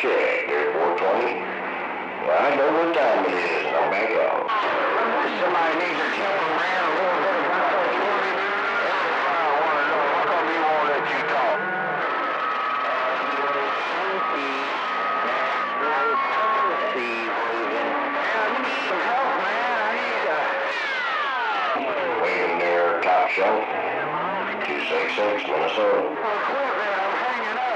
check. There's 420. Well, I know what time it is, and I'm back out. Somebody needs to tell them around a little bit about that 20. That's what I want to know. How come you won't let you talk? Waiting there, top shelf. 266, Minnesota. Quit, man. I'm hanging up.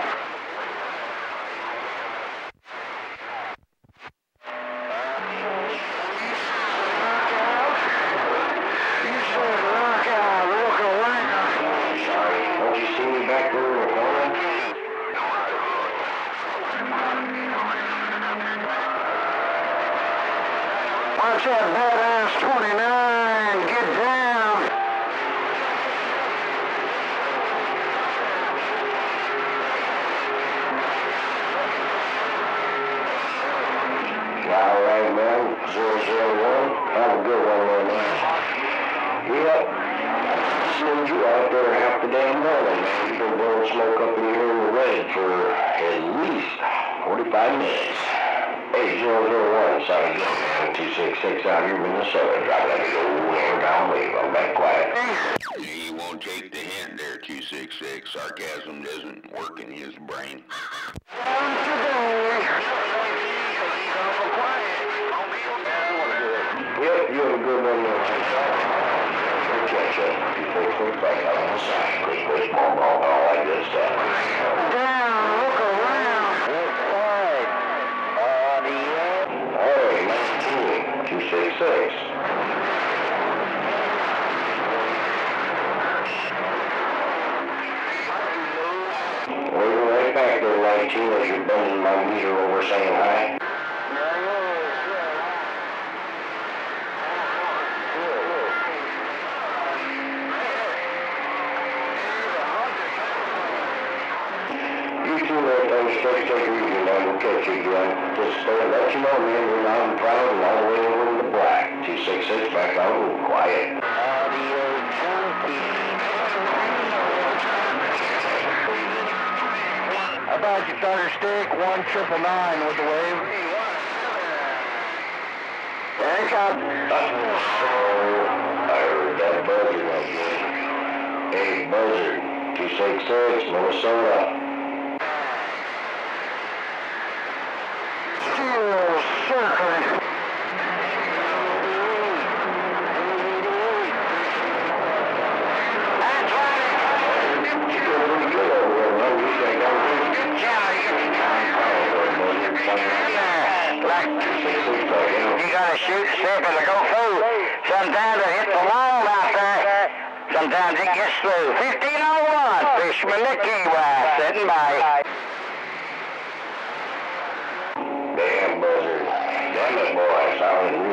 You said look out, look around. Sorry, don't you see me back there in the corner? Watch that badass 29. Get down. All right, man. 001. Have a good one, man. Yep. Seen you out there half the damn morning, man. You've been blowing smoke up in here in the red for at least 45 minutes. Hey, 001, sorry again, man. 266 out here in Minnesota. Driving that big old hammer down wave. I'm back quiet. You won't take the hint there, 266. Sarcasm doesn't work in his brain. Yep, you have a good one, man. We'll catch you. 266 back out on the side. Quick, quick, ball, all that good stuff. Down, look around. Hey, 266. Waiting right back there, 19, as you're bending my meter over saying hi. You two let those straight take it easy, man. We'll catch you again. Just let you know, man, we're loud and proud and all the way over in the black. 266 back out and quiet. How about your thunder stick? 1999 with the wave. There it comes. I heard that buzzard again. Hey, buzzard. 266, Minnesota. Still circling. That's right. You're doing pretty good over there, man. We think everything's good. You gotta shoot to see if it'll go through. Sometimes it hits the wall out there. Sometimes it gets through. 1501, Fishman the Key sitting by. Damn buzzard. Damn it, boy. I sounded